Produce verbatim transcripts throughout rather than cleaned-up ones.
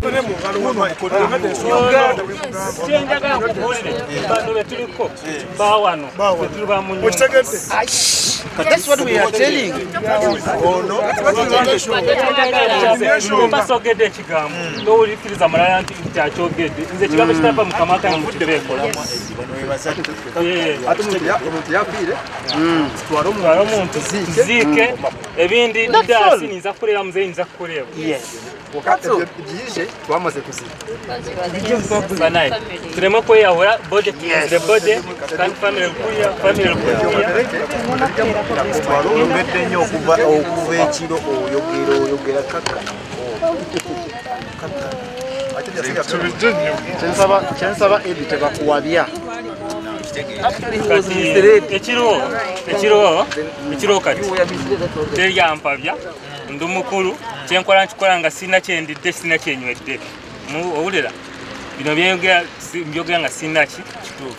That's what we are telling. Oh no. Yes. Byije twamaze kuzika. Banaye. Turemo ko yahora body the body kan family kuya family kuya. Twaro ngete nyo kuva okuva ekiro oyogero oyogera kaka. Chensaba chensaba edite bakuwabya. Ekiro ekiro ekiro kati. Teryampabya. Ndumukuru cyenkola nchikola nga sina kyendidde sina kyenywedde mu owulira bino byogera byogera nga sina ki kituufu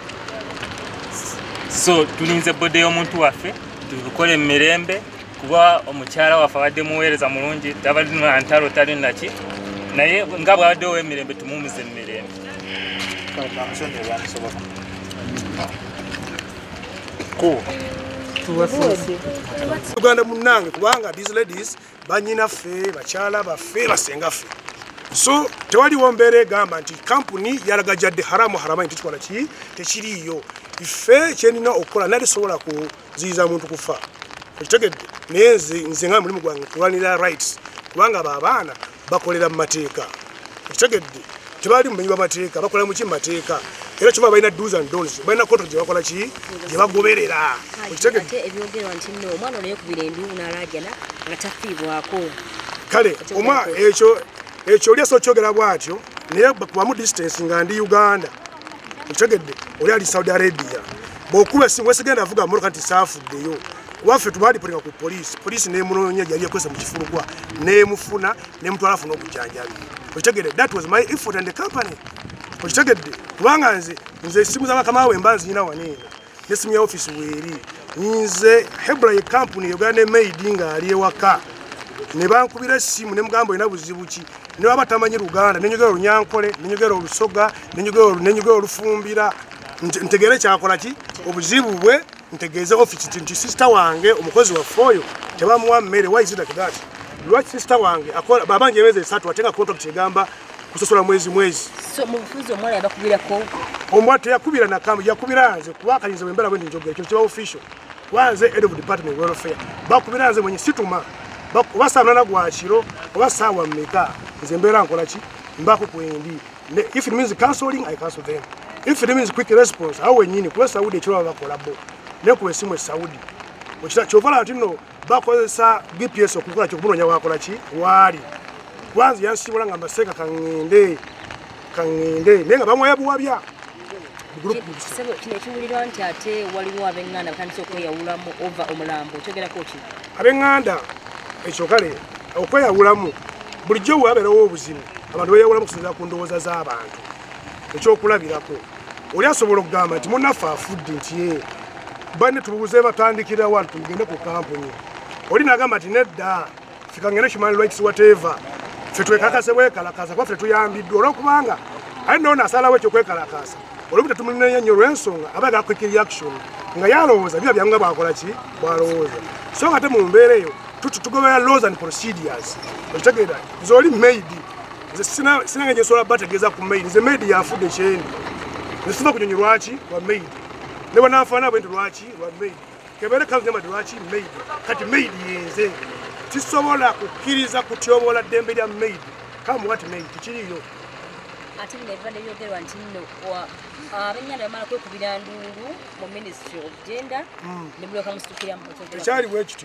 so tulinze bode y'omuntu waffe tubikole mirembe kuba omukyala waffe abadde muweereza mulungi tabadde ntalo tali naki naye nga bwabadde ow'emirembe tumuwumize emirembe cool. Uganda munange kubanga these ladies banyina ffe bachala baffe basenga ffe so tewali wombere gamba nti company yaragajadde haramu harama nti twala ki tekiriyo ife kyenina okola nali sobola ku ziza muntu kufa kitegedde neze nze nga mulimu gwange kulwanira rights kubanga babana bakolera mu mateeka kitegedde tebali mumenyi bamateeka bakola mu kimateeka era chuma baina do's and don'ts baina koto je bakola ki je bagoberera ate ebyogerwa nti no omwana ono yekubira endu n'alajana ngatafiibwako kale omwa ekyo ekyo lya so kyogera bwatyo naye kuba mu distance nga ndi Uganda kitegedde oli ali Saudi Arabia bokuba singwe sigenda avuga mu kanti saafuddeyo wafe tubali polinga ku police police ne munonya yali yakwesa mu kifulukwa ne mufuna ne mutwala funa okujanjabi kitegedde that was my effort and the company kitegedde kubanga nze nze simu za bakamawe mbanzi nyina wanene ne simu ya office weri nze Hebrew company Uganda made nga ali ewaka ne bankubira simu ne mugambo ina buzibuki ne wabatamanyi Uganda ne nyogero Runyankole ne nyogero Olusoga ne nyogero ne nyogero Olufumbira ntegere kyakola ki obuzibu bwe ntegeze office nti sister wange omukozi wa foyo tebamuwa mmere why is it like that lwaki sister wange akola babanje emeze esatu atenga contract egamba kusosola mwezi mwezi so mufunzo mwala yabakubira ko omwate yakubira na kambi yakubira nze kubakaliza wembera bwe njogera cyo kiba official wanze head of department of welfare bakubira nze mwenye situma bakubasana na gwachiro obasawa mmeka nze mbera nkola ki mbako kwendi if it means cancelling I cancel them if it means quick response awe nyini kwa Saudi ekiro bakola bo ne ku esimu Saudi okita chovala ntino bakozesa G P S okukola kyo kunonya wakola ki wali kwanza yansibula nga maseka kangende kangende nenga bamwe yabuwabya group sebo kine kimulirwa nti ate waliwo abenganda bakandise okweyawulamu over omulambo kyogera kochi abenganda ekyo kale okweyawulamu bulijjo waberawo obuzimu abantu beyawulamu kusinza ku ndowooza z'abantu ekyokulabirako oli asobola okugamba nti munafa afudde nti ye bane tubuze batandikira watu tugende ku kampuni oli nagamba nti nedda fika ngene human rights whatever fetwe kakase wekalakaza kwa fetu yambiddwa olwokubanga ali nona asalawo ekyo kwekalakasa olubita tumunenya nnyo lw'ensonga abaga quick reaction nga yalowooza bya byanga bwakola ki bwalowooza so nga te mu mbeera eyo tutugobera laws and procedures okitegeera nze oli maid nze sina sinanga gyensobola bategeeza ku maid nze maid yafudde kyendi nze siva kunyonyi lwaki lwa maid ne banafaana bwenti lwaki lwa maid kebere kanzema lwaki maid kati maid yenze tisobola kukkiriza kutyobola ddembe lya maid come what maid kiriyo ati nebadde byogerwa nti nno abenyanda bamala kwekubira ndungu mu Ministry of Gender ne bulyoka musukira mu kyogera ekyali bwe kityo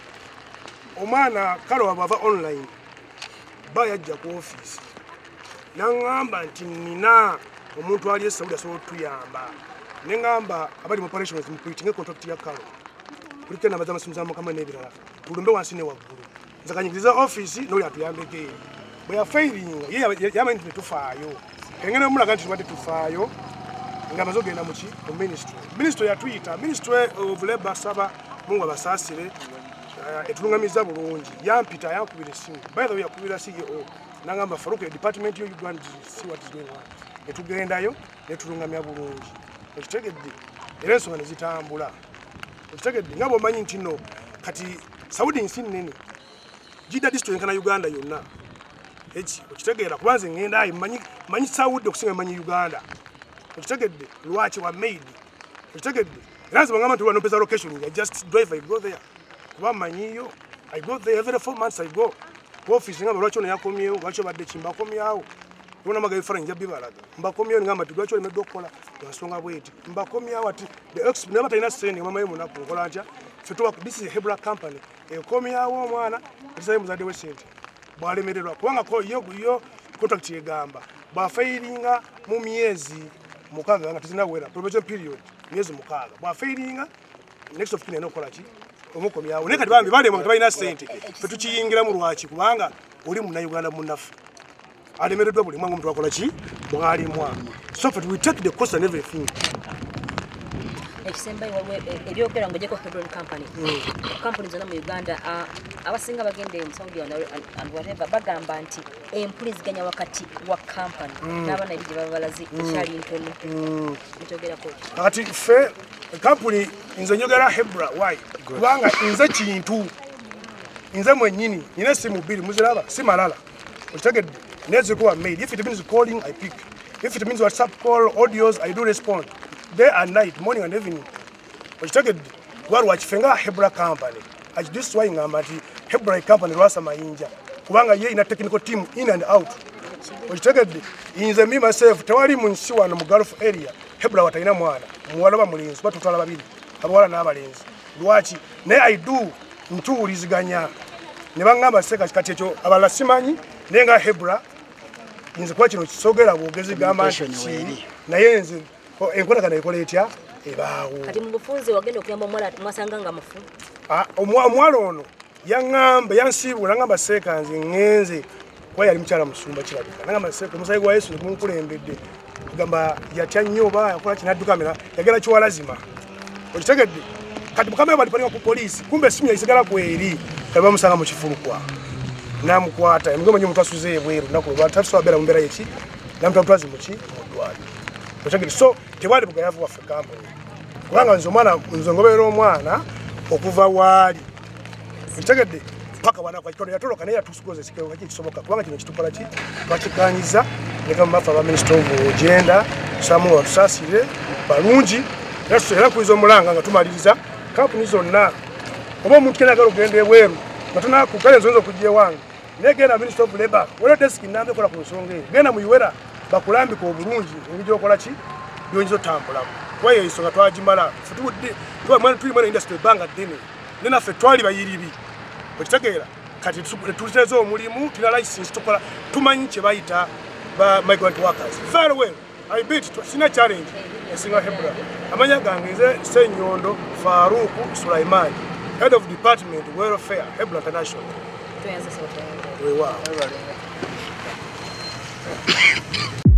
omwana kale wabava online bayajja ku office nangamba nti nina omuntu ali esaudi asobola otuyamba nengamba abali mu operations mu creating contract ya kalo kulike na bazama simu za mukama n'ebirala tulumbe wansi ne waggulu nze kanyigiriza office n'oli atuyambeke bwe ya failing ye yamanyi nti tufaayo engene omulaga nti tubadde tufaayo nga bazogenda muki mu ministry ministry ya Twitter ministry of labor saba mungu abasaasire etulungamiza bulungi yampita yankubira essimu by the way yakubira C E O nangamba Faruku department yo Uganda see what is going on etugendayo netulungamya bulungi ekitegedde era ensonga ne zitambula ekitegedde nga bw'omanyi nti no kati Saudi nsi nnene Jida district kana Uganda yonna eki okitegeera kubanze ngenda ayi manyi manyi Saudi okusinga manyi Uganda okitegeedde lwaki wa made okitegeedde lazima ngamba nti no pesa location I just drive I go there kuba manyiyo I go there every four months I go ku office ngamba lwaki ono yakomyewo lwaki badde kimba komyawo Una magayi fara nja bibalaga mbakomyewo ngamba ti lwaki olemedde okukola nsonga bweti mbakomyawo ati the ex never talina sending mama yemu naku nkola ntya fetwa this is a Hebra company ekomyawo omwana ekisaye muzadde we sente bwalemererwa kubanga ko yo yo contract yegamba bafailinga mu myezi mukaga nga tuzina wera probation period myezi mukaga bafailinga next of kin enokola ki omukomyawo ne kati bambi bale mu tabayina sente fetukiyingira mu lwaki kubanga oli mu Uganda munafu alemeredwa buli mwangu mtu akola ki mwali mwa so that we take the cost and everything ekisemba iwawe ebyokera ngo jeko Hebron company company zona mu Uganda abasinga bagende mu Saudi and whatever bagamba nti empuliziganya wakati wa company n'abana ebije babalazi ekyali ntono mutogera ko ati fe company inze nyogera Hebra why kubanga inze kintu inze mwenyini ine simu bili muziraba simalala utegedde Needs go made. If it means calling, I pick. If it means WhatsApp call, audios, I do respond. Day and night, morning and evening. Which take it, what watch finger Hebra company. As this why ngambati Hebra company rasa mainja. Kubanga ye in a technical team in and out. Which take it, in the me myself, tewali munsiwa no mu Gulf area. Hebra wataina mwana. Muwala ba mulinzi, batu twala babiri. Abawala n'abalenzi. Lwachi, ne I do ntuwuliziganya. Ne bangamba seka kati ekyo abala simanyi nenga Hebra inze kwa kino kisogera bwogezi gamba naye nze enkola kana ikola etya ebaawo kati mu bufunze wagenda okuyamba omwala mwasanga nga mufu ah omwala ono yangamba yansibula ngamba seka nze ngenze kwa yali mchala musumba kirabika ngamba seka musayi gwa Yesu nikunkulembedde gamba yatya nnyo ba yakola kinadduka mera yagera kiwa lazima okitegedde kati mukamera balipanga ku police kumbe simu yayisigala kweri kaba musanga mu kifulukwa namukwata emwe mwenye mtu asuze ebweru nakuba tafso abera mumbera yeki namtu mtwazi muki mudwali otegere so tewali bugayavu Africa company kubanga nzo mwana nzongobero omwana okuva wali otegede paka wana kwa kitono yatolo kana yatusukoze sikero kaki kisoboka kubanga kino kitukola ki twakikanyiza ne kama mafa ba minister of gender samu wasasire balungi naso era kuizo mulanga nga tumaliriza company zonna oba muntu kenagalo gende ebweru natuna kukale nzonzo kujiye wangu negenda minister of labor wala desk nambe kola ku nsonge genda muyiwera bakulambi ko bulungi ngije okola ki byonyizo tambula kwa hiyo isonga twajimala futude twa mwana tuli mwana industry banga dini nina fe twali bayiribi okitegera kati tulitezo omulimu tuna license tukola tumanyi kye bayita ba migrant workers very well I beat sina challenge esinga Hebra amanya gange nze Senyondo Faruku Sulaiman Head of Department Welfare Hebra International. We are.